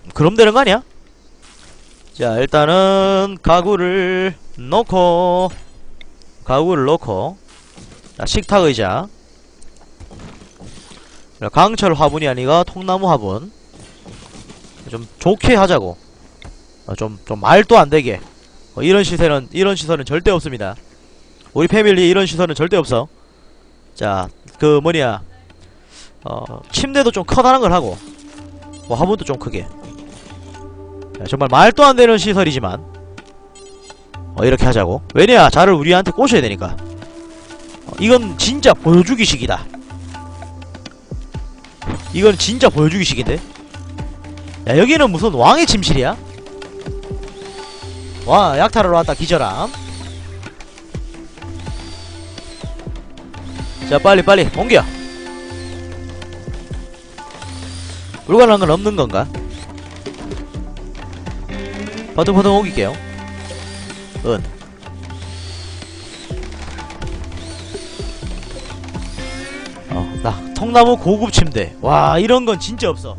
그럼 되는 거 아니야? 자, 일단은 가구를 넣고 자, 식탁 의자, 강철 화분이 아니라 통나무 화분. 좀 좋게 하자고. 좀 말도 안 되게. 이런 시설은 절대 없습니다. 우리 패밀리에 이런 시설은 절대 없어. 자, 그 뭐냐, 침대도 좀 커다란 걸 하고, 뭐 화분도 좀 크게. 정말 말도 안 되는 시설이지만 이렇게 하자고. 왜냐, 자를 우리한테 꼬셔야 되니까. 이건 진짜 보여주기식이다. 이건 진짜 보여주기식인데. 야, 여기는 무슨 왕의 침실이야? 와, 약탈하러 왔다 기절함. 자, 빨리 옮겨. 불가능한 건 없는 건가? 버둥버둥 옮길게요. 통나무 고급 침대. 와, 이런 건 진짜 없어.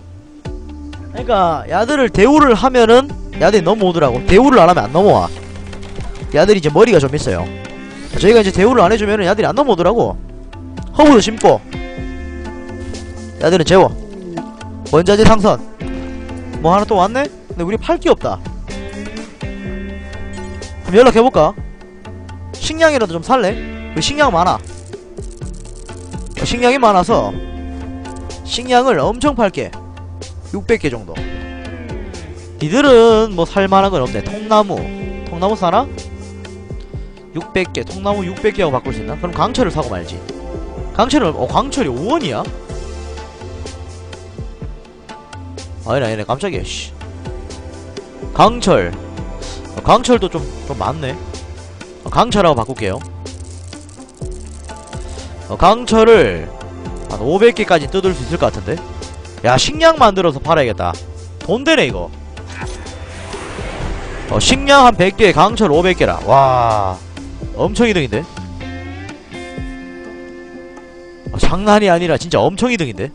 그러니까 야들을 대우를 하면은 야들이 넘어오더라고. 대우를 안 하면 안 넘어와. 야들이 이제 머리가 좀 있어요. 저희가 이제 대우를 안 해주면은 야들이 안 넘어오더라고. 허브도 심고. 야들은 재워. 원자재 상선. 뭐 하나 또 왔네? 근데 우리 팔 게 없다. 그럼 연락해볼까? 식량이라도 좀 살래? 우리 식량 많아. 식량이 많아서 식량을 엄청 팔게. 600개 정도. 니들은 뭐 살만한 건 없네. 통나무 사나? 600개. 통나무 600개하고 바꿀 수 있나? 그럼 강철을 사고 말지. 강철이 5원이야? 아니네 깜짝이야. 씨. 강철도 좀 많네. 강철하고 바꿀게요. 강철을 한 500개까지 뜯을 수 있을 것 같은데? 야, 식량 만들어서 팔아야겠다. 돈 되네 이거. 식량 한 100개, 강철 500개라. 와, 엄청 이득인데? 장난이 아니라 진짜 엄청 이득인데?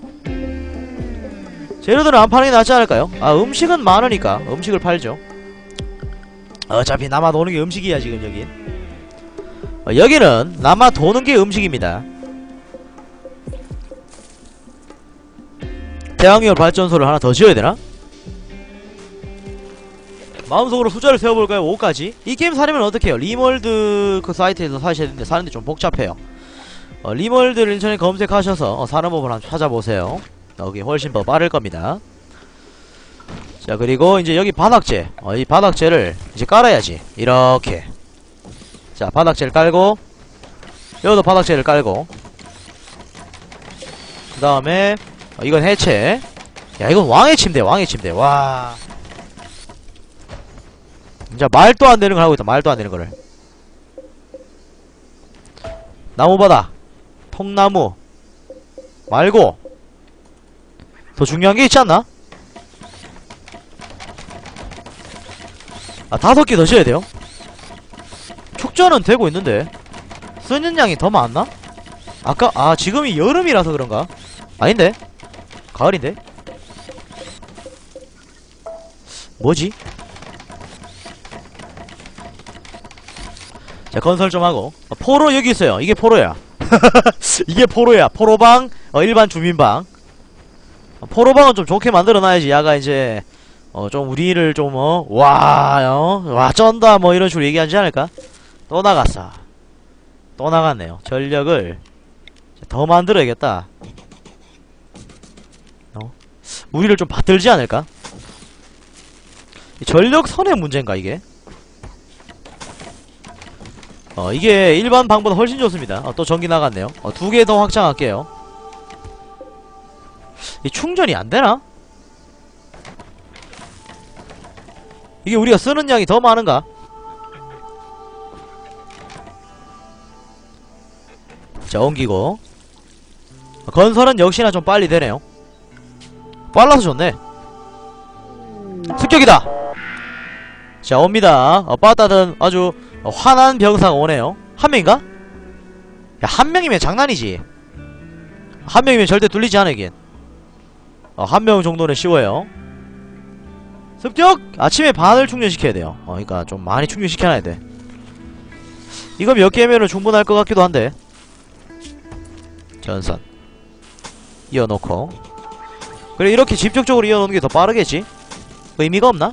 재료들은 안 파는 게 낫지 않을까요? 음식은 많으니까 음식을 팔죠. 어차피 남아 도는 게 음식이야 지금 여긴. 여기는 남아 도는 게 음식입니다. 태양열 발전소를 하나 더 지어야 되나? 마음속으로 숫자를 세워볼까요? 5까지? 이 게임 사려면 어떡해요? 리멀드 그 사이트에서 사셔야 되는데 사는데 좀 복잡해요. 리멀드를 인터넷 검색하셔서 사는 법을 한번 찾아보세요. 여기 훨씬 더 빠를 겁니다. 자, 그리고 이제 여기 바닥재. 이 바닥재를 이제 깔아야지. 이렇게. 자, 바닥재를 깔고, 여기도 바닥재를 깔고, 그 다음에 이건 해체. 야, 이건 왕의 침대. 와, 진짜 말도 안 되는 걸 하고 있다. 말도 안 되는 거를. 나무바닥, 통나무 말고 더 중요한 게 있지 않나? 5개 더 지어야 돼요. 축전은 되고 있는데 쓰는 양이 더 많나? 지금이 여름이라서 그런가? 아닌데? 가을인데? 뭐지? 자, 건설 좀 하고. 포로 여기 있어요. 이게 포로야. 이게 포로야. 포로방, 일반 주민방. 포로방은 좀 좋게 만들어놔야지. 야가 이제 좀 우리를 좀 와 쩐다 뭐 이런 식으로 얘기하지 않을까? 또 나갔어. 또 나갔네요. 전력을 더 만들어야겠다. 우리를 좀 받들지 않을까? 전력선의 문제인가 이게? 이게 일반 방보다 훨씬 좋습니다. 또 전기 나갔네요. 2개 더 확장할게요. 이 충전이 안되나? 이게 우리가 쓰는 양이 더 많은가? 자, 옮기고. 건설은 역시나 좀 빨리 되네요. 빨라서 좋네. 습격이다! 자, 옵니다. 빠따든 아주 화난 병사가 오네요. 한 명인가? 야, 한 명이면 장난이지. 한 명이면 절대 뚫리지 않아, 이긴. 한 명 정도는 쉬워요. 습격! 아침에 반을 충전시켜야 돼요. 그러니까 좀 많이 충전시켜놔야 돼. 이거 몇 개면은 충분할 것 같기도 한데. 전선 이어놓고. 그래, 이렇게 직접적으로 이어놓는 게 더 빠르겠지? 의미가 없나?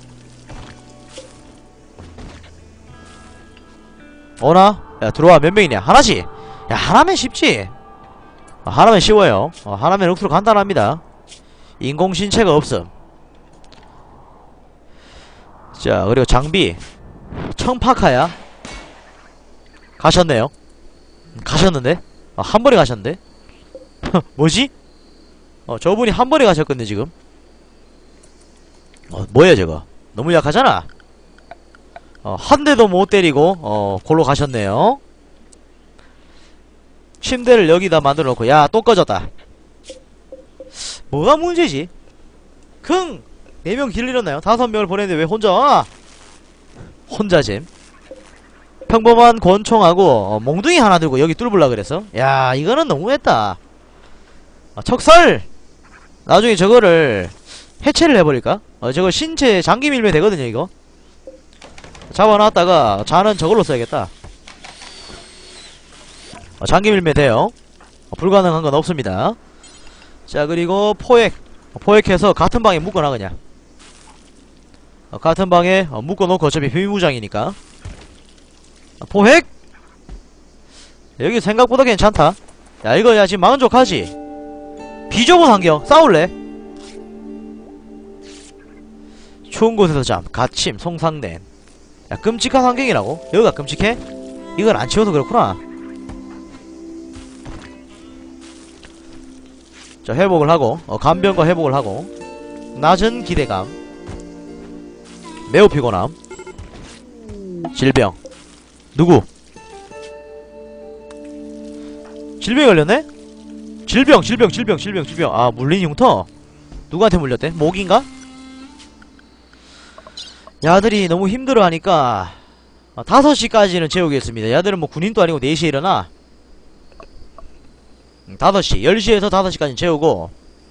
오나? 야, 들어와. 몇 명이냐? 하나씩! 야, 하나면 쉽지! 하나면 쉬워요. 하나면 억수로 간단합니다. 인공신체가 없음. 자, 그리고 장비 청파카야. 가셨네요. 가셨는데? 한 번에 가셨는데? 뭐지? 저분이 한 번에 가셨건데 지금. 뭐야 저거. 너무 약하잖아. 한 대도 못 때리고 골로 가셨네요. 침대를 여기다 만들어 놓고. 야, 또 꺼졌다. 뭐가 문제지? 4명 길 잃었나요? 5명을 보냈는데 왜 혼자? 혼자잼. 평범한 권총하고 몽둥이 하나 들고 여기 뚫으려 그랬어? 야, 이거는 너무했다. 척설! 나중에 저거를 해체를 해버릴까? 저거 신체 장기 밀면 되거든요 이거. 잡아놨다가 자는 저걸로 써야겠다. 장기 밀면 돼요. 불가능한 건 없습니다. 자, 그리고 포획해서 같은 방에 묶어놔 그냥. 같은 방에 묶어놓고 어차피 비밀무장이니까. 포획! 여기 생각보다 괜찮다. 야, 이거 야 지금 만족하지? 비좁은 환경 싸울래? 추운 곳에서 잠 갇힘 송상낸. 야, 끔찍한 환경이라고? 여기가 끔찍해? 이걸 안 치워서 그렇구나. 자, 회복을 하고 간병과 회복을 하고. 낮은 기대감, 매우 피곤함, 질병. 누구? 질병이 걸렸네? 질병. 아, 물린 흉터? 누구한테 물렸대? 모기인가? 야들이 너무 힘들어하니까 5시까지는 재우겠습니다. 야들은 뭐 군인도 아니고 4시에 일어나. 5시 10시에서 5시까지 재우고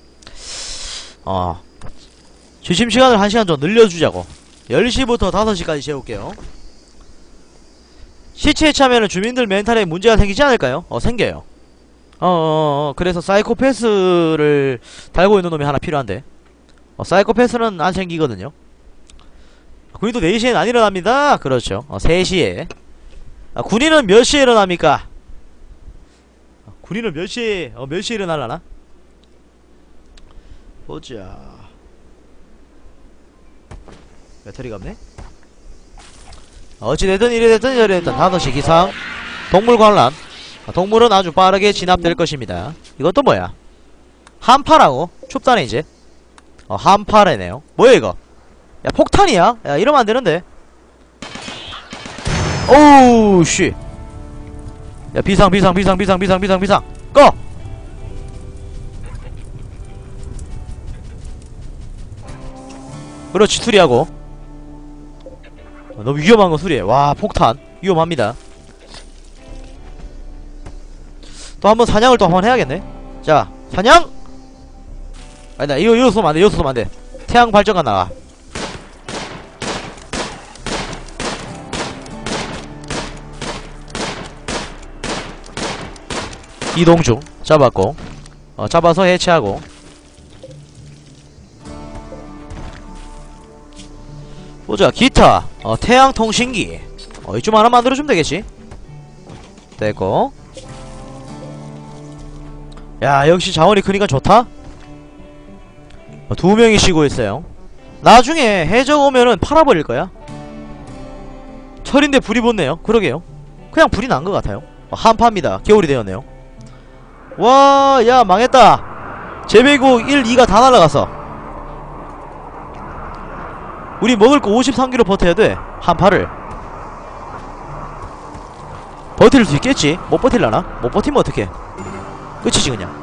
취침시간을 1시간 좀 늘려주자고. 10시부터 5시까지 재울게요. 시체에 차면은 주민들 멘탈에 문제가 생기지 않을까요? 생겨요. 그래서 사이코패스를 달고 있는 놈이 하나 필요한데. 사이코패스는 안 생기거든요. 군인도 4시에는 안 일어납니다. 그렇죠. 3시에. 군인은 몇 시에 일어납니까? 군인은 몇 시에 일어날라나? 보자. 배터리가 없네? 어찌됐든 이래됐든 저래됐든 5시 기상. 동물 관람. 동물은 아주 빠르게 진압될 것입니다. 이것도 뭐야? 한파라고? 춥다네 이제. 한파래네요. 뭐야 이거? 야, 폭탄이야? 야, 이러면 안되는데. 오우 씨. 야, 비상 꺼! 그렇지, 수리하고. 너무 위험한 거 수리해. 와, 폭탄 위험합니다. 또 한번 사냥을 또 한번 해야겠네. 자, 사냥! 아니다, 이거 쏘면 안돼. 이거 쏘면 안돼. 태양 발전관 나와. 이동 중. 잡았고. 잡아서 해체하고. 보자. 기타. 태양통신기. 이쯤 하나 만들어주면 되겠지. 됐고. 야, 역시 자원이 크니까 좋다. 2명이 쉬고 있어요. 나중에 해적 오면은 팔아버릴 거야. 철인데 불이 붙네요. 그러게요. 그냥 불이 난 것 같아요. 한파입니다. 겨울이 되었네요. 와, 야, 망했다. 제배국 1, 2가 다 날라갔어. 우리 먹을 거 53kg 버텨야 돼. 한파를. 버틸 수 있겠지? 못 버틸라나? 못 버티면 어떡해. 끝이지 그냥.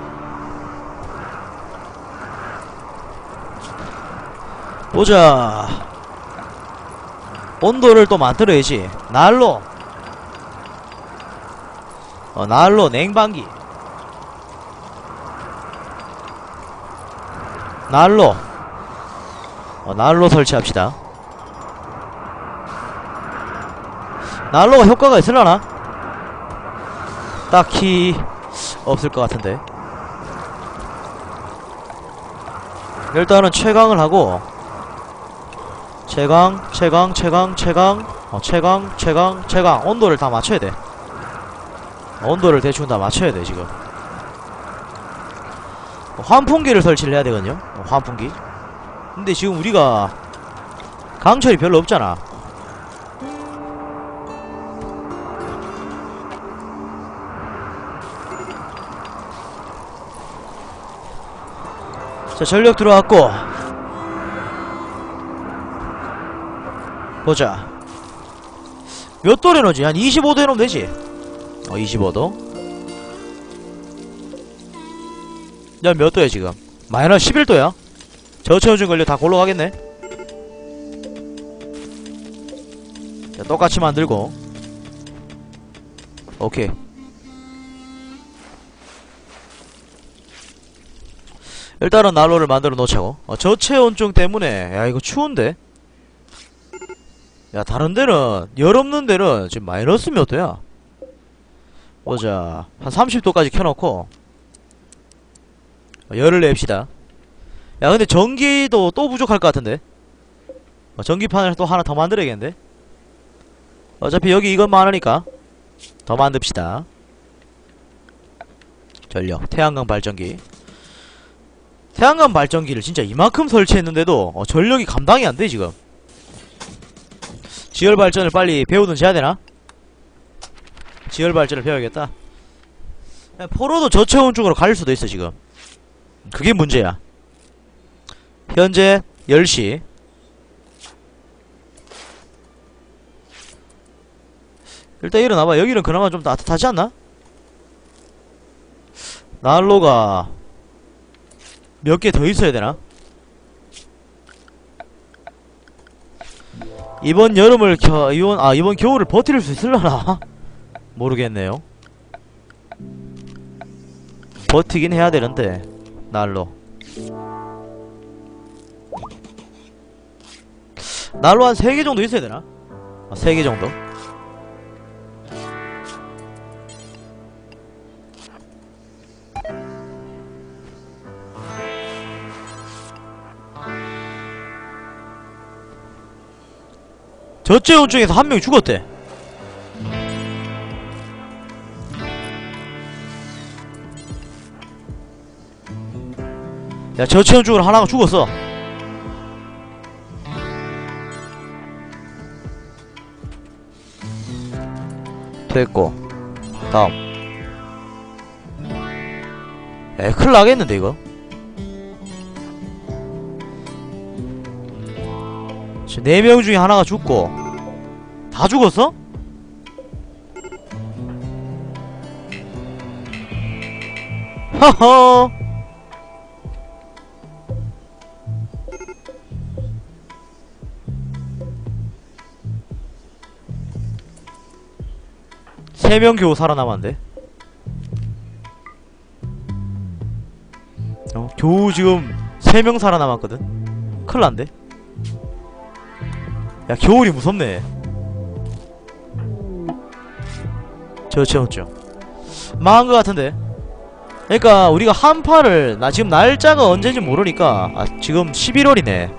보자. 온도를 또 만들어야지. 난로. 난로 냉방기. 난로. 난로 설치합시다. 난로가 효과가 있으려나? 딱히 없을 것 같은데. 일단은 채광을 하고 채광 온도를 다 맞춰야 돼. 온도를 대충 다 맞춰야 돼 지금. 환풍기를 설치를 해야 되거든요. 환풍기. 근데 지금 우리가 강철이 별로 없잖아. 자, 전력 들어왔고 보자. 몇 도로 해놓지? 한 25도 해놓으면 되지. 25도. 야, 몇 도야 지금? 마이너스 11도야? 저체온증 걸려 다 골로 가겠네. 자, 똑같이 만들고. 오케이. 일단은 난로를 만들어 놓자고. 저체온증 때문에 야 이거 추운데? 야 다른 데는 열 없는 데는 지금 마이너스 몇 도야? 보자. 한 30도까지 켜놓고 열을 냅시다. 야 근데 전기도 또 부족할 것 같은데? 전기판을 또 하나 더 만들어야겠는데? 어차피 여기 이건 많으니까 더 만듭시다. 전력 태양광 발전기. 태양광 발전기를 진짜 이만큼 설치했는데도 전력이 감당이 안 돼 지금. 지열 발전을 빨리 배우든지 해야 되나? 지열 발전을 배워야겠다. 포로도 저체온증으로 갈 수도 있어 지금. 그게 문제야. 현재 10시. 일단 일어나봐. 여기는 그나마 좀 따뜻하지 않나? 난로가 몇 개 더 있어야 되나? 이번 여름을 이번 겨울을 버틸 수 있을라나? 모르겠네요. 버티긴 해야 되는데 난로 한 3개 정도 있어야 되나? 3개 정도? 저체온증에서 한 명이 죽었대. 야 저체온증으로 하나가 죽었어. 됐고 다음. 야 큰일 나겠는데 이거. 지금 4명 중에 하나가 죽고 다 죽었어? 허허. 세 명 겨우 살아남았는데. 겨우 지금 3명 살아남았거든. 큰일난데. 야 겨울이 무섭네. 저체온증 망한것 같은데. 그러니까 우리가 한파를 나 지금 날짜가 언제인지 모르니까 지금 11월이네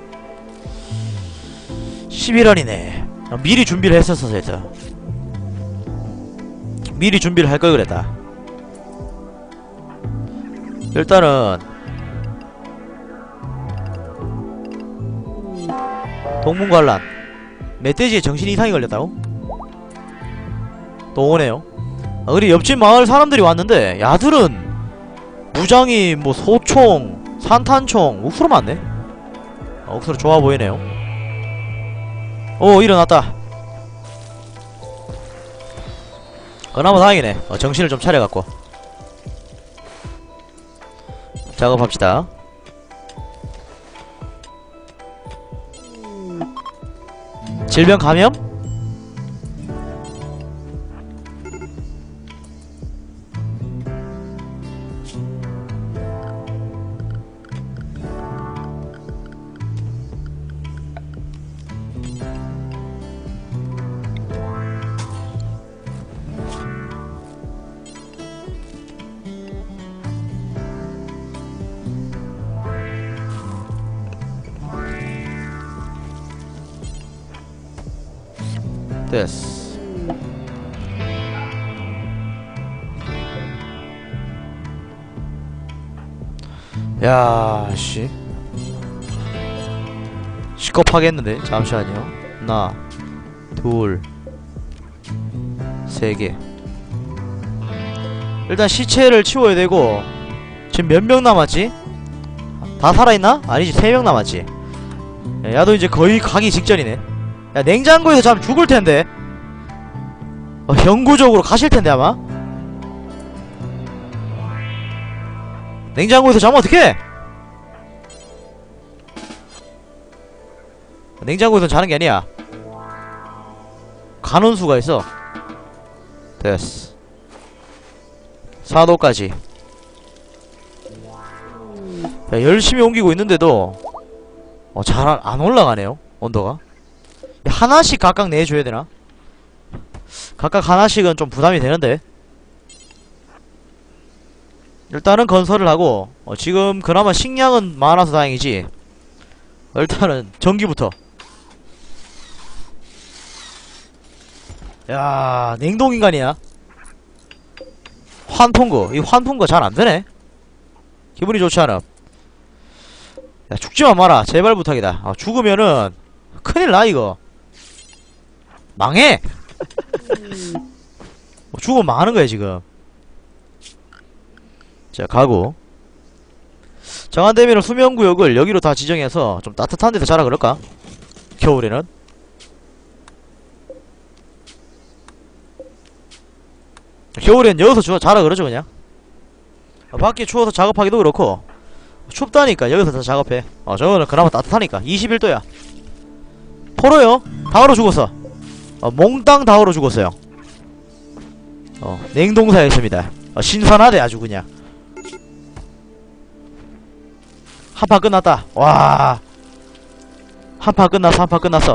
11월이네 미리 준비를 했었어. 미리 준비를 할 걸 그랬다. 일단은 동문관란 멧돼지에 정신 이상이 걸렸다고? 또 오네요. 그리고 옆집 마을 사람들이 왔는데 야들은 무장이 뭐 소총, 산탄총, 옥수로 많네? 옥수로 좋아 보이네요. 오 일어났다. 그나마 다행이네. 정신을 좀 차려갖고 작업합시다. 질병 감염? 됐어. 야, 씨. 시겁하겠는데? 잠시만요. 하나, 둘, 세 개. 일단 시체를 치워야 되고, 지금 몇 명 남았지? 다 살아있나? 아니지, 3명 남았지. 야, 야도 이제 거의 가기 직전이네. 야, 냉장고에서 잠 죽을텐데. 영구적으로 가실텐데, 아마? 냉장고에서 자면 어떡해? 냉장고에서 자는 게 아니야. 간원수가 있어. 됐어. 4도까지. 야, 열심히 옮기고 있는데도 잘 안 올라가네요, 온도가. 하나씩 각각 내줘야 되나? 각각 하나씩은 좀 부담이 되는데. 일단은 건설을 하고, 지금 그나마 식량은 많아서 다행이지. 일단은 전기부터. 야, 냉동인간이야. 환풍구. 이 환풍구가 잘 안되네. 기분이 좋지 않아. 야, 죽지만 마라. 제발 부탁이다. 죽으면은 큰일나 이거. 망해. 죽으면 망하는 거야 지금. 자, 가고. 정한대비는 수면구역을 여기로 다 지정해서 좀 따뜻한 데서 자라 그럴까? 겨울에는. 겨울엔 여기서 자라 그러죠 그냥. 밖에 추워서 작업하기도 그렇고, 춥다니까 여기서 다 작업해. 저거는 그나마 따뜻하니까. 21도야 포로요. 다 얼어 죽었어. 몽땅 다 얼어 죽었어요. 냉동사에 있습니다. 신선하대 아주 그냥. 한판 끝났다. 와, 한판 끝났어. 한판 끝났어.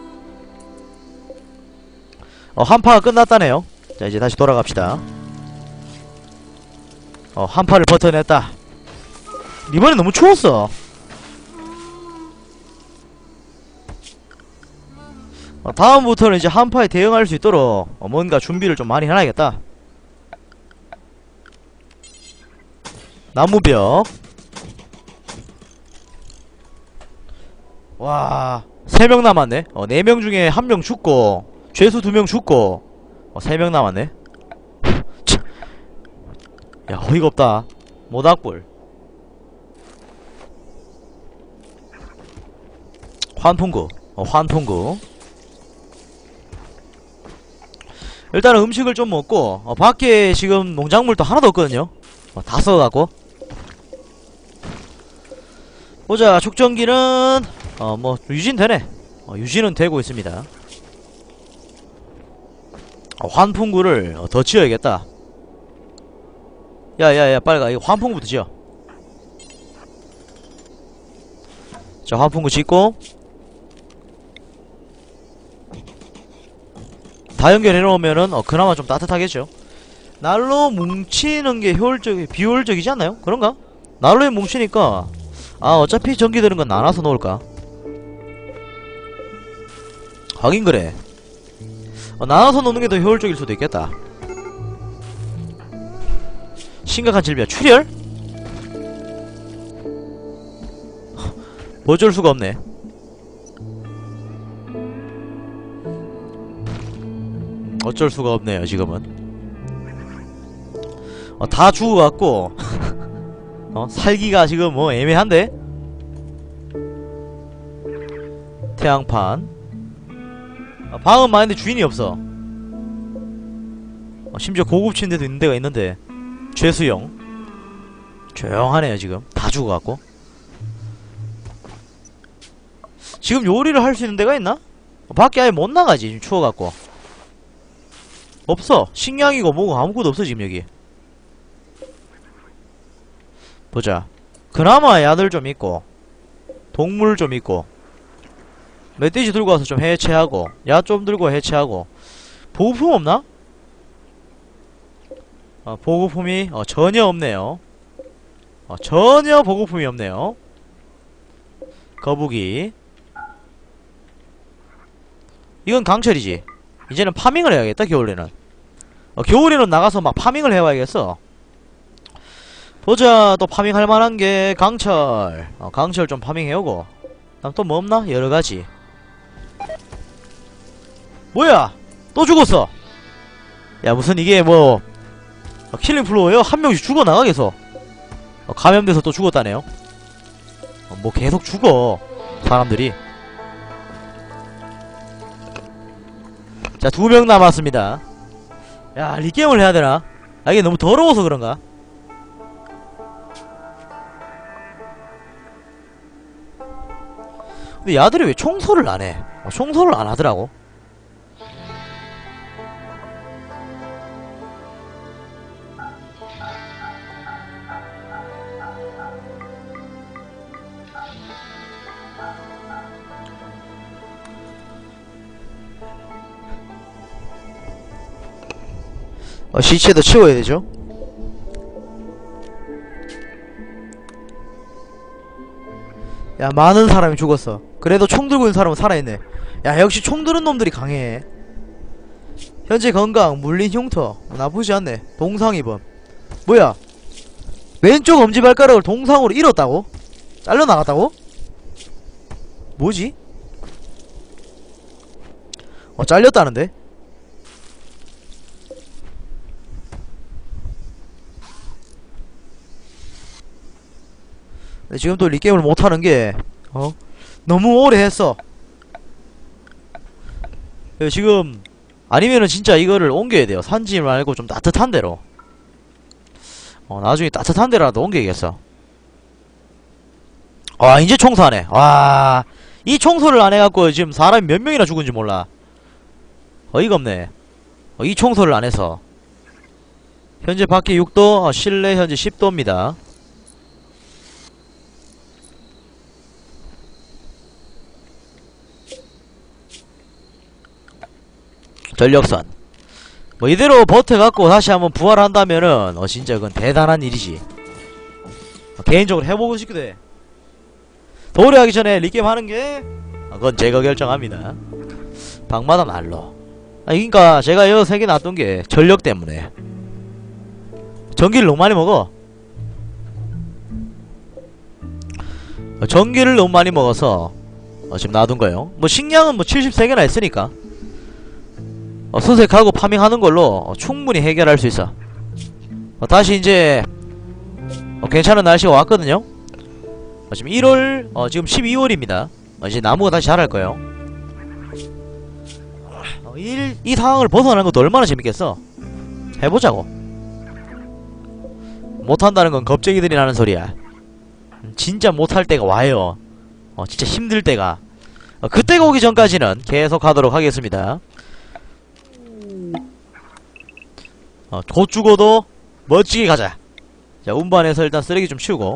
한파가 끝났다네요. 자, 이제 다시 돌아갑시다. 한파를 버텨냈다. 이번엔 너무 추웠어. 다음부터는 이제 한파에 대응할 수 있도록 뭔가 준비를 좀 많이 해놔야겠다. 나무벽. 와, 3명 남았네. 4명 중에 1명 죽고, 죄수 2명 죽고, 3명 남았네. 야, 어이가 없다. 모닥불. 환풍구. 환풍구. 일단은 음식을 좀 먹고, 밖에 지금 농작물도 하나도 없거든요. 다 써갖고. 보자, 축전기는 뭐 유진 되네. 유진은 되고 있습니다. 환풍구를 더 지어야겠다. 야야야, 빨리 가. 이거 환풍구부터 지어. 자, 환풍구 짓고 다 연결해 놓으면은 그나마 좀 따뜻하겠죠. 난로 뭉치는 게 비효율적이지 않나요? 그런가? 난로에 뭉치니까 어차피 전기 드는 건 나눠서 놓을까? 하긴 그래. 나눠서 놓는 게 더 효율적일 수도 있겠다. 심각한 질병. 출혈? 어쩔 수가 없네. 어쩔 수가 없네요 지금은. 다 죽어갖고 살기가 지금 뭐 애매한데? 태양판. 방은 많은데 주인이 없어. 심지어 고급 침대도 있는 데가 있는데 죄수용. 조용하네요 지금. 다 죽어갖고. 지금 요리를 할 수 있는 데가 있나? 밖에 아예 못 나가지 지금 추워갖고. 없어. 식량이고 뭐고 아무것도 없어 지금 여기. 보자. 그나마 야들 좀 있고, 동물 좀 있고, 멧돼지 들고 와서 좀 해체하고, 야 좀 들고 해체하고. 보급품 없나? 보급품이 전혀 없네요. 전혀 보급품이 없네요. 거북이. 이건 강철이지. 이제는 파밍을 해야겠다. 겨울에는 겨울에는 나가서 막 파밍을 해와야겠어. 보자. 또 파밍할 만한 게 강철. 강철 좀 파밍해오고. 다음 또 뭐 없나? 여러가지. 뭐야 또 죽었어. 야 무슨 이게 뭐 킬링 플로어요? 한 명씩 죽어나가겠어. 감염돼서 또 죽었다네요. 뭐 계속 죽어 사람들이. 자 2명 남았습니다. 야 리게임을 해야되나? 아 이게 너무 더러워서 그런가? 근데 야들이 왜 청소를 안해? 청소를 안하더라고. 시체도 치워야 되죠. 야 많은 사람이 죽었어. 그래도 총 들고 있는 사람은 살아있네. 야 역시 총 드는 놈들이 강해. 현재 건강 물린 흉터 나쁘지 않네. 동상 입음. 뭐야 왼쪽 엄지발가락을 동상으로 잃었다고? 잘려나갔다고? 뭐지? 잘렸다는데? 지금 또 리게임을 못하는게 너무 오래 했어. 지금 아니면은 진짜 이거를 옮겨야 돼요. 산지 말고 좀 따뜻한 데로. 나중에 따뜻한 데라도 옮겨야겠어. 와 이제 청소하네. 와 이 청소를 안해갖고 지금 사람이 몇 명이나 죽은지 몰라. 어이가 없네. 이 청소를 안해서. 현재 밖에 6도 실내 현재 10도입니다 전력선. 뭐 이대로 버텨갖고 다시 한번 부활한다면은 진짜 그건 대단한 일이지. 개인적으로 해보고 싶기도 해. 도래하기 전에 리게임 하는게 그건 제가 결정합니다. 방마다 날로. 그니까 제가 여 3개 놔둔게 전력 때문에. 전기를 너무 많이 먹어. 전기를 너무 많이 먹어서 지금 놔둔 거예요. 뭐 식량은 뭐 73개나 했으니까 수색하고 파밍하는 걸로 충분히 해결할 수 있어. 다시 이제 괜찮은 날씨가 왔거든요. 지금 1월 지금 12월입니다 이제 나무가 다시 자랄 거예요. 이 상황을 벗어나는 것도 얼마나 재밌겠어. 해보자고. 못한다는 건 겁쟁이들이 나는 소리야. 진짜 못할 때가 와요. 진짜 힘들 때가. 그때가 오기 전까지는 계속 하도록 하겠습니다. 곧 죽어도 멋지게 가자. 자 운반해서 일단 쓰레기 좀 치우고.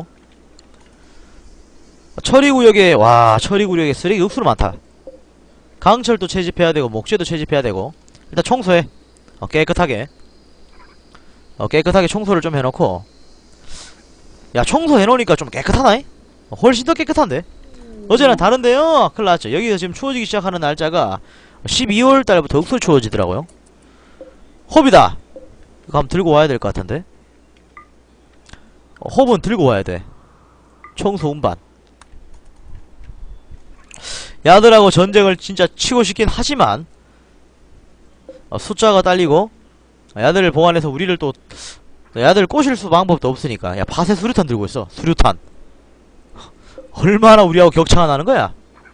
처리구역에 와 처리구역에 쓰레기 억수로 많다. 강철도 채집해야 되고 목재도 채집해야 되고. 일단 청소해. 깨끗하게 깨끗하게 청소를 좀 해놓고. 야 청소해놓으니까 좀 깨끗하나이? 훨씬 더 깨끗한데? 어제랑 다른데요? 큰일났죠. 여기서 지금 추워지기 시작하는 날짜가 12월달부터 억수로 추워지더라고요. 홉이다. 이거 한번 들고 와야 될 것 같은데. 홉은 들고 와야 돼. 청소 운반. 야들하고 전쟁을 진짜 치고 싶긴 하지만 숫자가 딸리고 야들을 보완해서 우리를 또 야들 꼬실 수 방법도 없으니까. 야 밭에 수류탄 들고 있어. 수류탄. 얼마나 우리하고 격차가 나는 거야.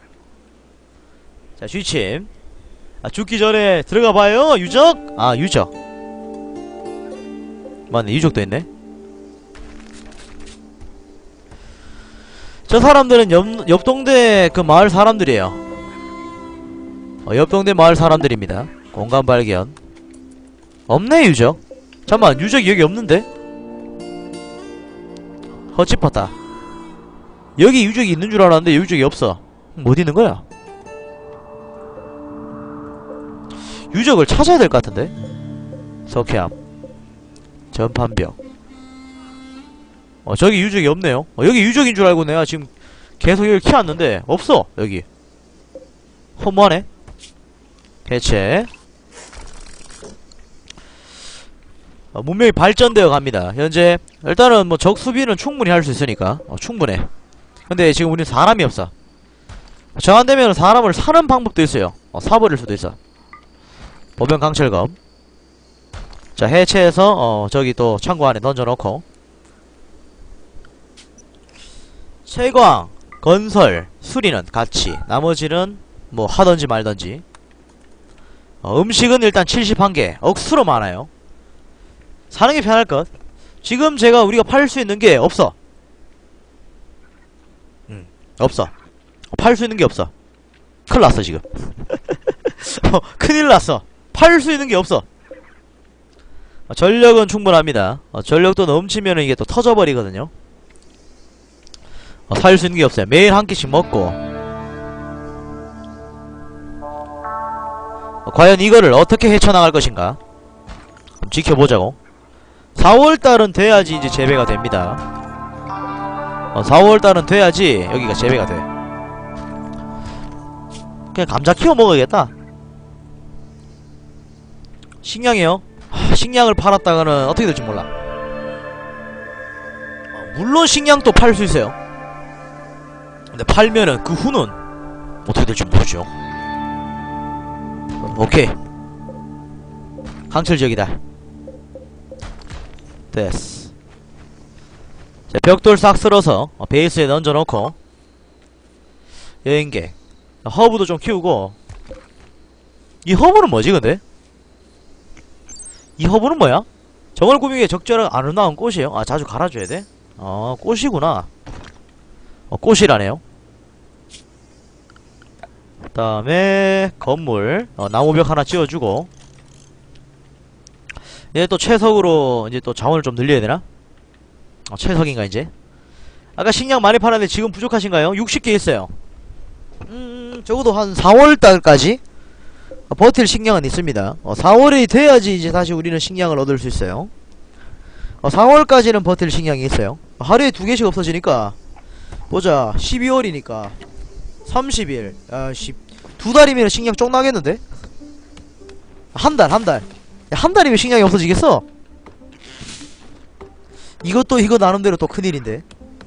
자 쥐침. 죽기 전에 들어가봐요. 유적. 유적 맞네. 유적도 있네. 저 사람들은 옆 동네 그 마을 사람들이에요. 옆 동네 마을 사람들입니다. 공간 발견. 없네 유적. 잠깐만 유적이 여기 없는데? 헛짚었다. 여기 유적이 있는 줄 알았는데 유적이 없어. 어디 있는 거야? 유적을 찾아야 될 것 같은데? 석회암 전판벽. 저기 유적이 없네요. 여기 유적인 줄 알고 내가 지금 계속 여기 키웠는데 없어. 여기 허무하네. 해체. 문명이 발전되어 갑니다. 현재 일단은 뭐 적 수비는 충분히 할 수 있으니까 충분해. 근데 지금 우리는 사람이 없어. 정안되면 사람을 사는 방법도 있어요. 사버릴 수도 있어. 보병 강철검. 자, 해체해서 저기 또 창고 안에 던져놓고, 채광, 건설, 수리는 같이, 나머지는 뭐 하던지 말던지. 음식은 일단 71개. 억수로 많아요. 사는 게 편할 것. 지금 우리가 팔 수 있는 게 없어. 없어. 팔 수 있는 게 없어. 큰일 났어, 지금. 큰일 났어. 팔 수 있는 게 없어. 전력은 충분합니다. 전력도 넘치면 이게 또 터져버리거든요. 살 수 있는 게 없어요. 매일 한 끼씩 먹고. 과연 이거를 어떻게 헤쳐나갈 것인가? 한번 지켜보자고. 4월달은 돼야지 이제 재배가 됩니다. 4월달은 돼야지 여기가 재배가 돼. 그냥 감자 키워 먹어야겠다. 식량이요? 식량을 팔았다가는 어떻게 될지 몰라. 물론 식량도 팔 수 있어요. 근데 팔면은 그 후는 어떻게 될지 모르죠. 오케이. 강철 지역이다. 됐어. 자, 벽돌 싹 쓸어서 베이스에 던져놓고, 여행객 허브도 좀 키우고. 이 허브는 뭐지 근데? 이 허브는 뭐야? 정월 구미에 적절한 아름다운 꽃이에요? 아, 자주 갈아줘야 돼? 꽃이구나. 꽃이라네요. 그 다음에 건물 나무벽 하나 지어주고. 얘 또 채석으로 이제 또 자원을 좀 늘려야 되나? 채석인가 이제? 아까 식량 많이 팔았는데 지금 부족하신가요? 60개 있어요. 적어도 한 4월달까지 버틸 식량은 있습니다. 4월이 돼야지 이제 다시 우리는 식량을 얻을 수 있어요. 4월까지는 버틸 식량이 있어요. 하루에 2개씩 없어지니까 보자. 12월이니까 30일 2달이면 식량 쪽 나겠는데? 한 달. 한 달이면 식량이 없어지겠어? 이것도 이거 나름대로 또 큰일인데.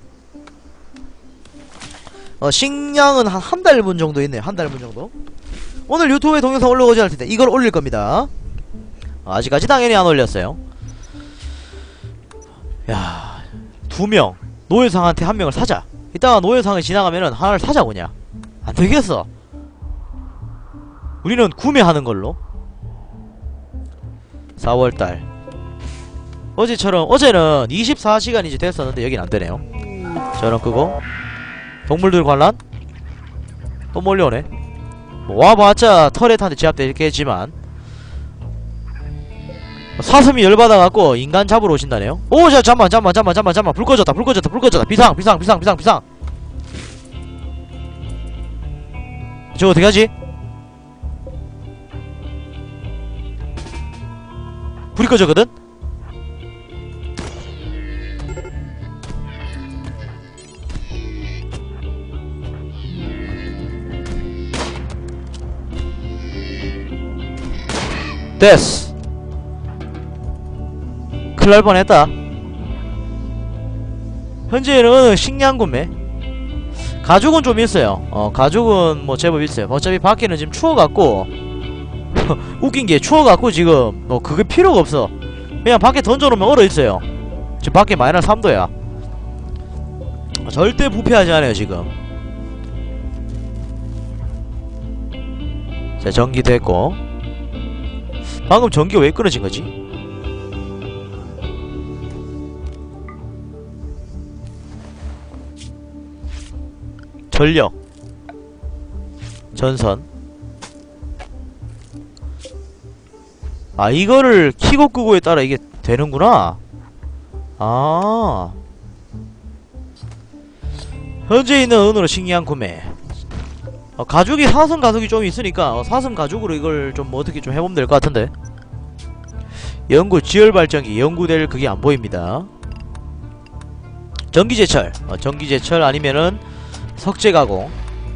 식량은 한 달분 정도 있네요. 한 달분 정도. 오늘 유튜브에 동영상 올라오지 않을 텐데 이걸 올릴 겁니다. 아직까지 당연히 안 올렸어요. 야, 2명 노예상한테 1명을 사자. 이따가 노예상을 지나가면은 하나를 사자. 그냥 안 되겠어. 우리는 구매하는 걸로. 4월달 어제처럼, 어제는 24시간이 됐었는데 여긴 안되네요. 저런 끄고 동물들 관람? 또 몰려오네. 뭐 와봤자 터렛한테 제압되겠지만 사슴이 열받아갖고 인간 잡으러 오신다네요. 오, 자, 잠만. 불 꺼졌다. 비상. 저거 어떡하지? 불이 꺼졌거든? 됐어. 큰일 날 뻔했다. 현재는 식량 구매. 가죽은 좀 있어요. 가죽은 뭐 제법 있어요. 어차피 밖에는 지금 추워갖고 웃긴게 추워갖고 지금 그게 필요가 없어. 그냥 밖에 던져놓으면 얼어있어요. 지금 밖에 마이너스 3도야 절대 부패하지 않아요 지금. 자, 전기 됐고. 방금 전기가 왜 끊어진거지? 전력 전선. 아, 이거를 키고 끄고에 따라 이게 되는구나. 아, 현재 있는 은으로 식량 구매. 가죽이 사슴 가죽이 좀 있으니까 사슴 가죽으로 이걸 좀 어떻게 좀 해보면 될 것 같은데. 연구 지열 발전기 연구될 그게 안 보입니다. 전기제철. 전기제철 아니면은 석재 가공.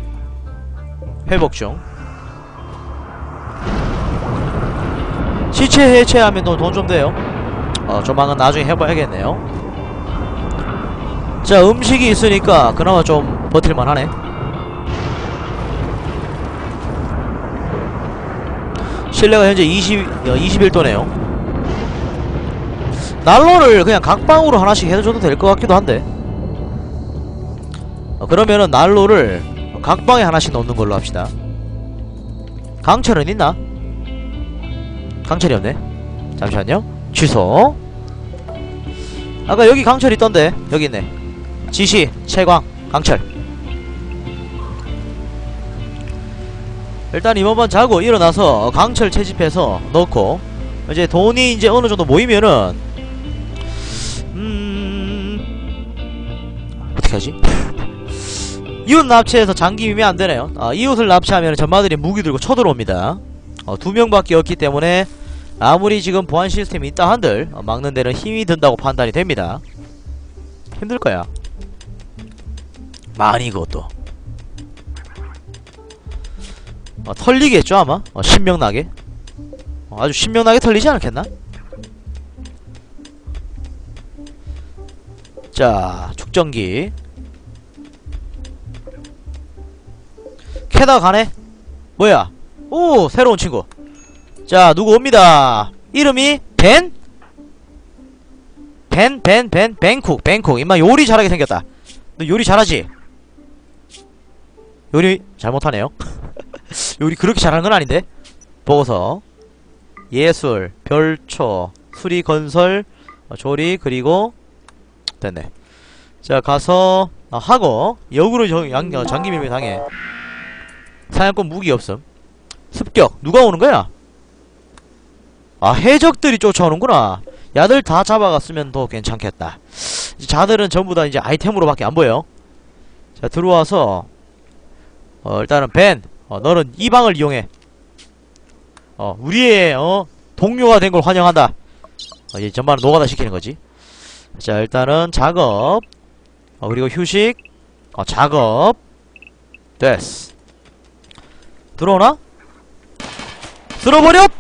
회복 중. 시체 해체하면 돈 좀 돼요. 조만간 나중에 해봐야겠네요. 자, 음식이 있으니까 그나마 좀 버틸만 하네. 실내가 현재 21도네요. 난로를 그냥 각방으로 하나씩 해줘도 될 것 같기도 한데. 그러면은 난로를 각방에 하나씩 넣는 걸로 합시다. 강철은 있나? 강철이 없네. 잠시만요. 취소. 아까 여기 강철 있던데. 여기 있네. 지시, 채광, 강철. 일단 이번만 자고 일어나서 강철 채집해서 넣고, 이제 돈이 이제 어느 정도 모이면은 어떻게 하지? 이웃 납치해서 장기 미면 안 되네요. 이웃을 납치하면 전마들이 무기 들고 쳐들어옵니다. 2명밖에 없기 때문에 아무리 지금 보안 시스템이 있다 한들 막는 데는 힘이 든다고 판단이 됩니다. 힘들 거야. 많이 그것도. 털리겠죠 아마? 신명나게. 아주 신명나게 털리지 않겠나? 자, 축전기 캐다 가네? 뭐야? 오, 새로운 친구. 자, 누구 옵니다. 이름이 벤? 벤쿡. 임마 요리 잘하게 생겼다. 너 요리 잘하지? 요리 잘못하네요. 요리 그렇게 잘하는 건 아닌데. 보고서 예술, 별초, 수리, 건설, 조리, 그리고 됐네. 자, 가서 하고 역으로 장기밀매 당해. 사냥꾼 무기 없음. 습격 누가 오는 거야? 해적들이 쫓아오는구나. 야들 다 잡아갔으면 더 괜찮겠다. 자들은 전부 다 이제 아이템으로 밖에 안 보여. 자, 들어와서 일단은 벤, 너는 이 방을 이용해. 우리의 동료가 된 걸 환영한다. 이제 전반은 노가다 시키는 거지. 자, 일단은 작업, 그리고 휴식, 작업. 됐어. 들어오나? 쓸어버려!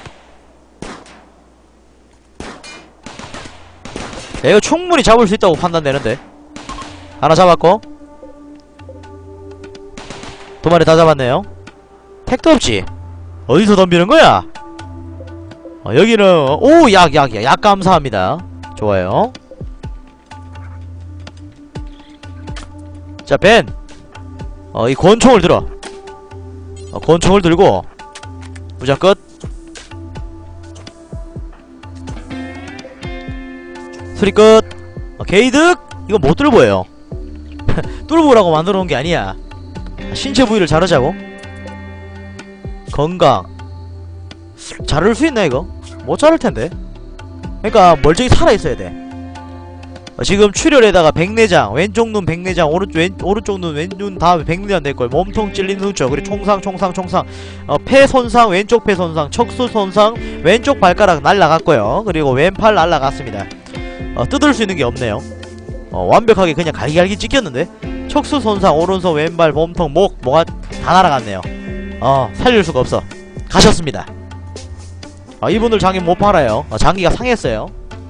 야, 이거 충분히 잡을 수 있다고 판단되는데. 하나 잡았고, 2마리 다 잡았네요. 택도 없지? 어디서 덤비는 거야? 여기는 오, 약 감사합니다. 좋아요. 자, 벤, 이 권총을 들어. 권총을 들고 부자 끝. 수리 끝. 게이득. 이거 못 뚫보예요. 뚫보라고 만들어 놓은 게 아니야. 신체 부위를 자르자고. 건강 자를 수 있나 이거? 못 자를 텐데. 그러니까 멀쩡히 살아 있어야 돼. 지금 출혈에다가 백내장, 왼쪽 눈 백내장, 오른쪽 눈 왼눈 다 백내장 될걸. 몸통 찔리는 후처, 그리고 총상, 폐 손상, 왼쪽 폐 손상, 척수 손상, 왼쪽 발가락 날라갔고요. 그리고 왼팔 날라갔습니다. 뜯을 수 있는 게 없네요. 완벽하게 그냥 갈기갈기 찢겼는데. 척수 손상, 오른손, 왼발, 몸통, 뭐가 다 날아갔네요. 살릴 수가 없어. 가셨습니다. 이분들 장기 못 팔아요. 장기가 상했어요.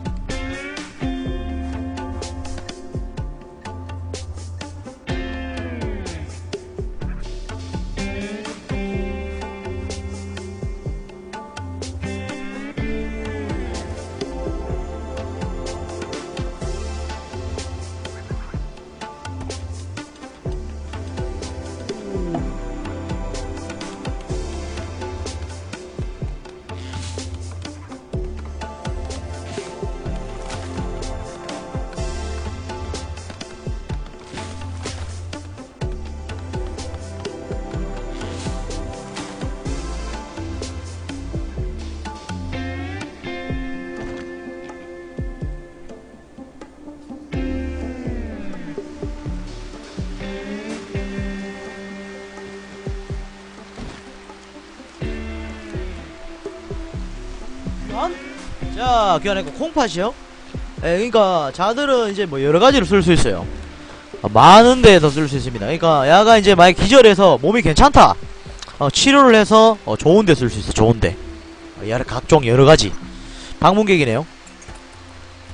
자, 교환했고 콩팥이요? 그러니까 자들은 이제 뭐 여러가지로 쓸 수 있어요. 많은 데에서 쓸 수 있습니다. 그러니까 야가 이제 만약 기절해서 몸이 괜찮다, 치료를 해서 좋은 데 쓸 수 있어. 좋은 데. 각종 여러가지 방문객이네요.